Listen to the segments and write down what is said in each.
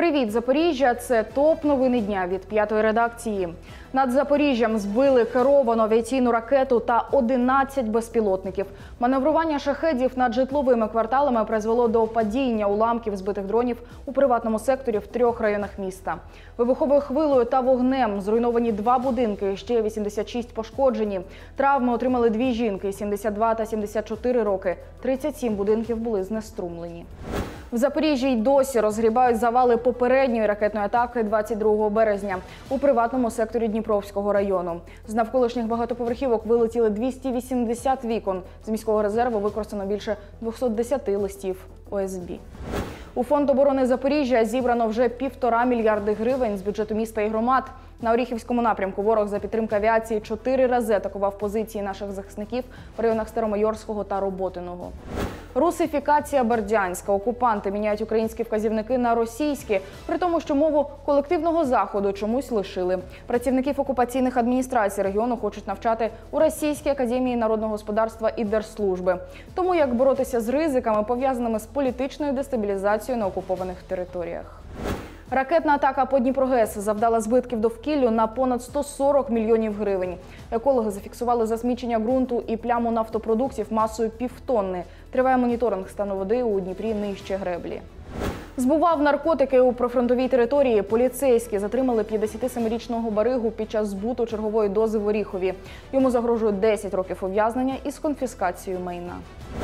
Привіт, Запоріжжя! Це топ-новини дня від п'ятої редакції. Над Запоріжжям збили керовану авіаційну ракету та 11 безпілотників. Маневрування шахедів над житловими кварталами призвело до падіння уламків збитих дронів у приватному секторі в 3 районах міста. Вибуховою хвилею та вогнем зруйновані 2 будинки, ще 86 пошкоджені. Травми отримали 2 жінки – 72 та 74 роки. 37 будинків були знеструмлені. В Запоріжжі й досі розгрібають завали попередньої ракетної атаки 22 березня у приватному секторі Дніпровського району. З навколишніх багатоповерхівок вилетіли 280 вікон. З міського резерву використано більше 210 листів ОСБ. У Фонд оборони Запоріжжя зібрано вже 1,5 мільярди гривень з бюджету міста і громад. На Оріхівському напрямку ворог за підтримки авіації 4 рази атакував позиції наших захисників в районах Старомайорського та Роботиного. Русифікація Бердянська. Окупанти міняють українські вказівники на російські, при тому, що мову колективного заходу чомусь лишили. Працівників окупаційних адміністрацій регіону хочуть навчати у Російській академії народного господарства і держслужби. Тому як боротися з ризиками, пов'язаними з політичною дестабілізацією на окупованих територіях. Ракетна атака по Дніпрогес завдала збитків довкіллю на понад 140 мільйонів гривень. Екологи зафіксували засмічення ґрунту і пляму нафтопродуктів масою 1,5 тонни. Триває моніторинг стану води у Дніпрі нижче греблі. Збував наркотики у прифронтовій території. Поліцейські затримали 57-річного баригу під час збуту чергової дози в Оріхові. Йому загрожує 10 років ув'язнення із конфіскацією майна.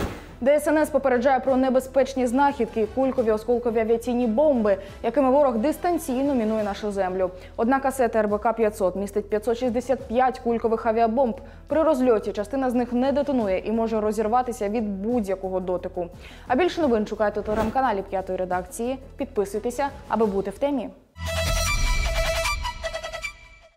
ДСНС попереджає про небезпечні знахідки – кулькові осколкові авіаційні бомби, якими ворог дистанційно мінує нашу землю. Одна касета РБК-500 містить 565 кулькових авіабомб. При розльоті частина з них не детонує і може розірватися від будь-якого дотику. А більше новин шукайте у телеграм-каналі п'ятої редакції. Підписуйтеся, аби бути в темі.